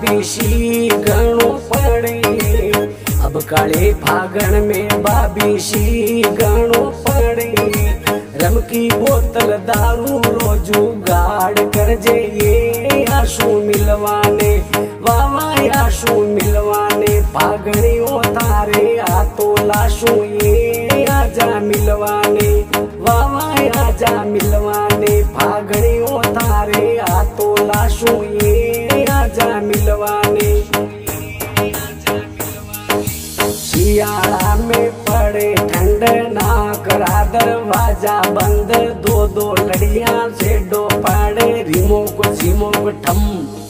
बाबीशी घणो पड़े। अब काले फागण में बाबीशी घणो पड़े। रम की बोतल दारू रोजू गाड़ कर जे ये आशू मिलवाने, वावा आशू मिलवाने। फागणियों तारे आ तो लाशू ये आजा मिलवाने, वावा आजा मिलवाने। फागणियों तारे आ तो लाशू ये आजा मिलवाने। शियाला में पड़े ठंड ना करा दरवाजा बंद। दो दो लड़ियां से डो पड़े रिमो को झिमो को ठम।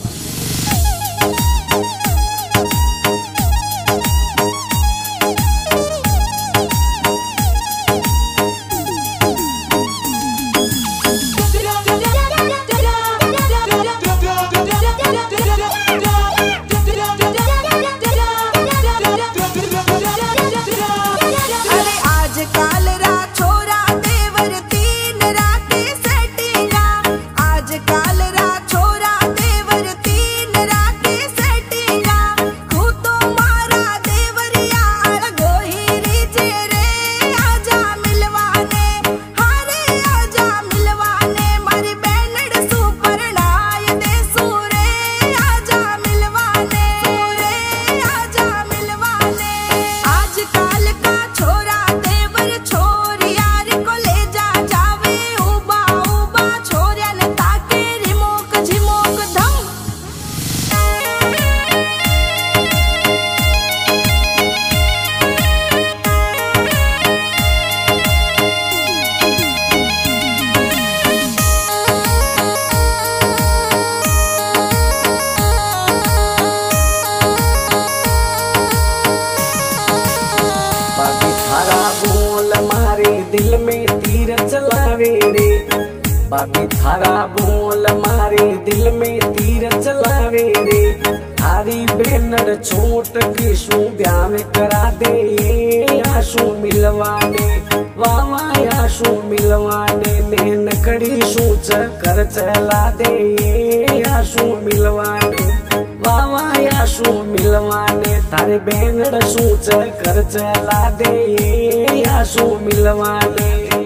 दिल में तीर चलावे रे बाबी थारा बोल मारे दिल में तीर चलावे रे। थारी बेनर छोट के शू ब्याह करा दे आशू मिलवाने, वावा आशू मिलवाने। नैन कड़ी शू चक्कर चला दे आशू मिलवाने, वावा आशू मिलवाने। थारे बेनर शू चक्कर चला दे आशू मिलवाने।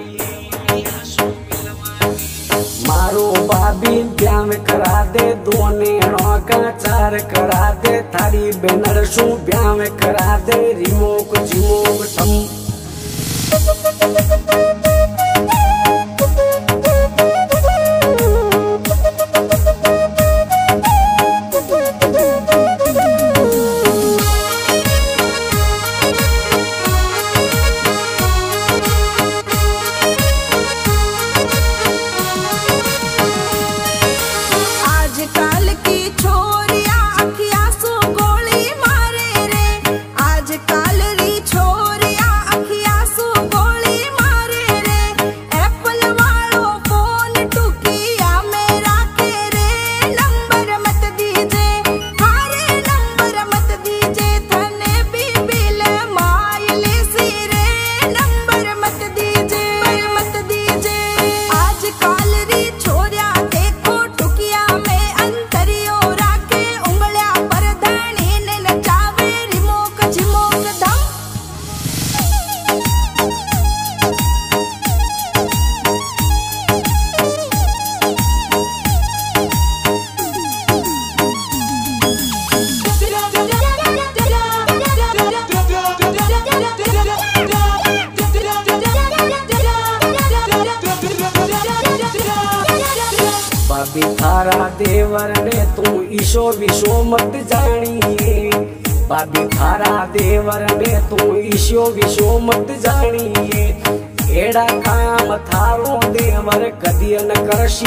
मारो बाबी ब्याह करा दे दोने का चार करा दे। थारी बेनर शू ब्याह करा दे रिमोक झिमोक ठम। बाबी थारा देवर ने तू ईशो विशो मत जानिए। बाबी थारा देवर ने तू ईशो विशो मत जानिए। एड़ा काम थारो देवर कदी न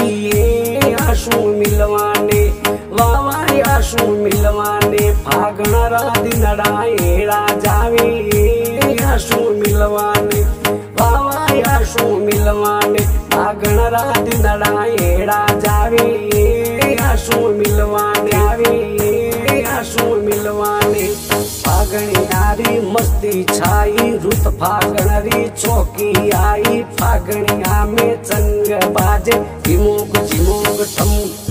करशिए आशू मिलवाने, वावा आशू मिलवाने। फागण दिन एड़ा जावे आशू मिलवाने, वावा आशू मिलवाने। फागण दिन एड़ा जावे आशू मिलवाने, आवे आशू मिलवाने। फागणी आरी मस्ती छाई रुत फागणरी चौकी आई। फागणिया में चंग बाजे झिमोक झिमोक ठम।